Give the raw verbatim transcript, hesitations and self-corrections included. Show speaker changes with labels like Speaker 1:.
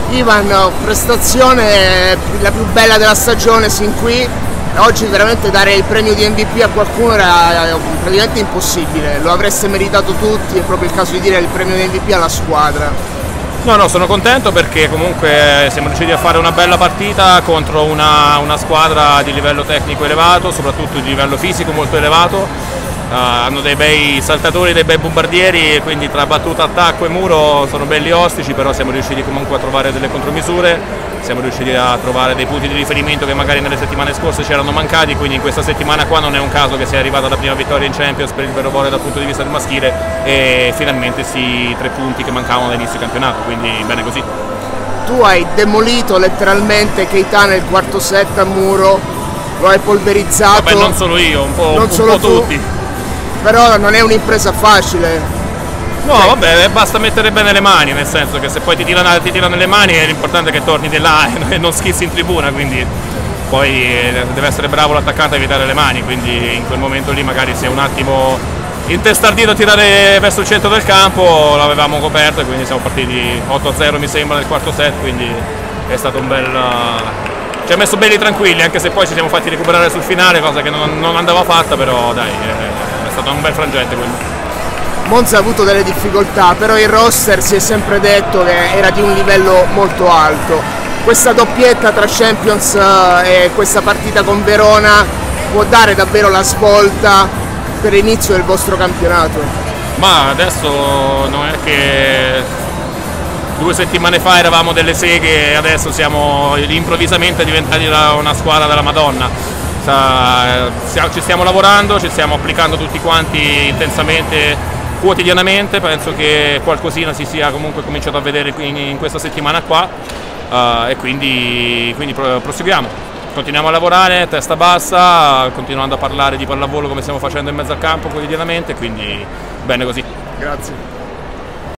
Speaker 1: Ivan, prestazione la più bella della stagione sin qui. Oggi veramente dare il premio di M V P a qualcuno era praticamente impossibile, lo avreste meritato tutti, è proprio il caso di dire il premio di M V P alla squadra.
Speaker 2: No, no, sono contento perché comunque siamo riusciti a fare una bella partita contro una, una squadra di livello tecnico elevato, soprattutto di livello fisico molto elevato. Uh, hanno dei bei saltatori, dei bei bombardieri, quindi tra battuta, attacco e muro sono belli ostici, però siamo riusciti comunque a trovare delle contromisure, siamo riusciti a trovare dei punti di riferimento che magari nelle settimane scorse ci erano mancati, quindi in questa settimana qua non è un caso che sia arrivata la prima vittoria in Champions per il vero volley dal punto di vista del maschile e finalmente sì, tre punti che mancavano all'inizio del campionato, quindi bene così.
Speaker 1: Tu hai demolito letteralmente Keita nel quarto set a muro, lo hai polverizzato.
Speaker 2: Vabbè, non solo io, un po',
Speaker 1: non
Speaker 2: un
Speaker 1: solo
Speaker 2: po'
Speaker 1: tu.
Speaker 2: tutti.
Speaker 1: Però non è un'impresa facile.
Speaker 2: No, vabbè, basta mettere bene le mani, nel senso che se poi ti tirano, ti tirano le mani l'importante è che torni di là e non schizzi in tribuna, quindi poi deve essere bravo l'attaccante a evitare le mani, quindi in quel momento lì magari si è un attimo intestardito a tirare verso il centro del campo, l'avevamo coperto e quindi siamo partiti otto a zero mi sembra nel quarto set, quindi è stato un bel... ci ha messo belli tranquilli, anche se poi ci siamo fatti recuperare sul finale, cosa che non, non andava fatta, però dai, è stato un bel frangente quello.
Speaker 1: Monza ha avuto delle difficoltà, però il roster si è sempre detto che era di un livello molto alto. Questa doppietta tra Champions e questa partita con Verona può dare davvero la svolta per l'inizio del vostro campionato?
Speaker 2: Ma adesso non è che due settimane fa eravamo delle seghe e adesso siamo improvvisamente diventati una squadra della Madonna. Ci stiamo lavorando, ci stiamo applicando tutti quanti intensamente, quotidianamente, penso che qualcosina si sia comunque cominciato a vedere in questa settimana qua uh, e quindi, quindi proseguiamo, continuiamo a lavorare, testa bassa, continuando a parlare di pallavolo come stiamo facendo in mezzo al campo quotidianamente, quindi bene così.
Speaker 1: Grazie.